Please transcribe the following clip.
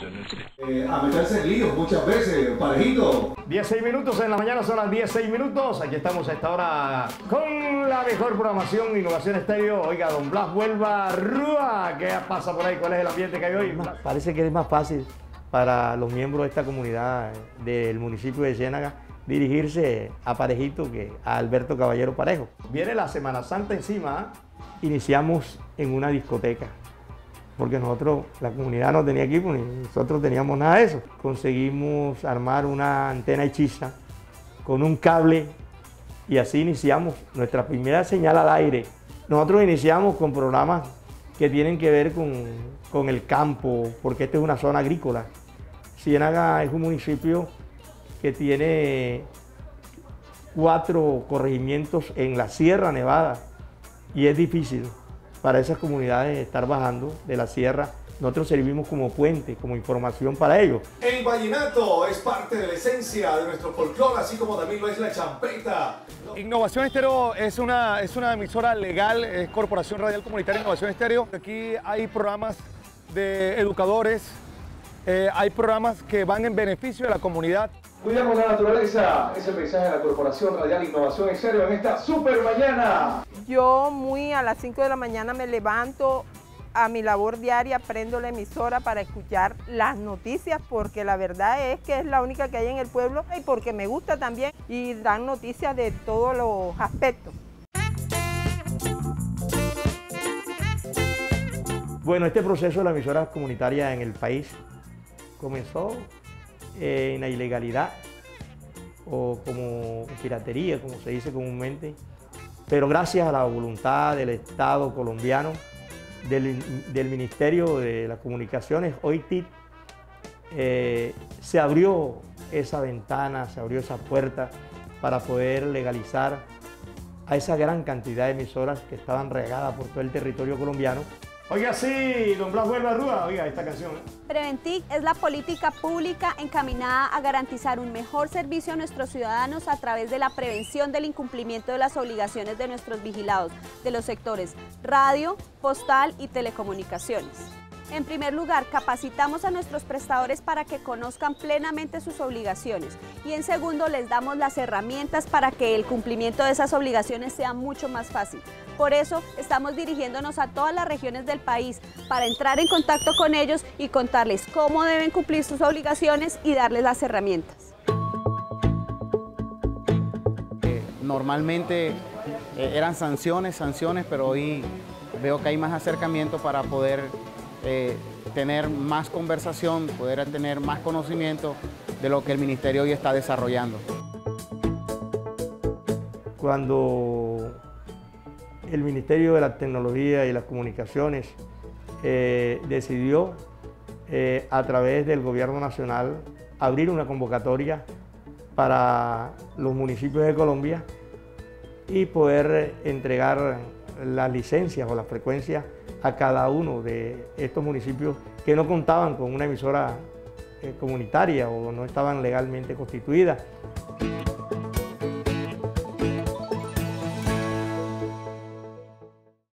A meterse en líos muchas veces, parejito. 16 minutos en la mañana, son las 16 minutos. Aquí estamos a esta hora con la mejor programación, Innovación Estéreo. Oiga, don Blas Huelva Rúa, ¿qué pasa por ahí? ¿Cuál es el ambiente que hay hoy? Parece que es más fácil para los miembros de esta comunidad del municipio de Ciénaga dirigirse a Parejito que a Alberto Caballero Parejo. Viene la Semana Santa encima. Iniciamos en una discoteca, porque nosotros, la comunidad no tenía equipo, ni nosotros teníamos nada de eso. Conseguimos armar una antena hechiza con un cable y así iniciamos nuestra primera señal al aire. Nosotros iniciamos con programas que tienen que ver con el campo, porque esta es una zona agrícola. Ciénaga es un municipio que tiene 4 corregimientos en la Sierra Nevada y es difícil para esas comunidades estar bajando de la sierra. Nosotros servimos como puente, como información para ellos. El vallenato es parte de la esencia de nuestro folclore, así como también lo es la champeta. Innovación Estéreo es una emisora legal, es Corporación Radial Comunitaria Innovación Estéreo. Aquí hay programas de educadores, hay programas que van en beneficio de la comunidad. Cuidamos la naturaleza, es el mensaje de la Corporación Radial Innovación Estéreo en esta super mañana. Yo a las 5 de la mañana me levanto a mi labor diaria, prendo la emisora para escuchar las noticias, porque la verdad es que es la única que hay en el pueblo y porque me gusta también y dan noticias de todos los aspectos. Bueno, este proceso de la emisora comunitaria en el país comenzó en la ilegalidad o como piratería, como se dice comúnmente, pero gracias a la voluntad del Estado colombiano, del Ministerio de las Comunicaciones, OITIT, se abrió esa ventana, se abrió esa puerta para poder legalizar a esa gran cantidad de emisoras que estaban regadas por todo el territorio colombiano. Oiga, sí, don Blas Huelva Rúa, oiga esta canción. Preventic es la política pública encaminada a garantizar un mejor servicio a nuestros ciudadanos a través de la prevención del incumplimiento de las obligaciones de nuestros vigilados de los sectores radio, postal y telecomunicaciones. En primer lugar, capacitamos a nuestros prestadores para que conozcan plenamente sus obligaciones y en segundo, les damos las herramientas para que el cumplimiento de esas obligaciones sea mucho más fácil. Por eso, estamos dirigiéndonos a todas las regiones del país para entrar en contacto con ellos y contarles cómo deben cumplir sus obligaciones y darles las herramientas. Normalmente eran sanciones, pero hoy veo que hay más acercamiento para poder tener más conversación, poder tener más conocimiento de lo que el Ministerio hoy está desarrollando. Cuando el Ministerio de la Tecnología y las Comunicaciones decidió a través del Gobierno Nacional abrir una convocatoria para los municipios de Colombia y poder entregar las licencias o las frecuencias a cada uno de estos municipios que no contaban con una emisora comunitaria o no estaban legalmente constituidas.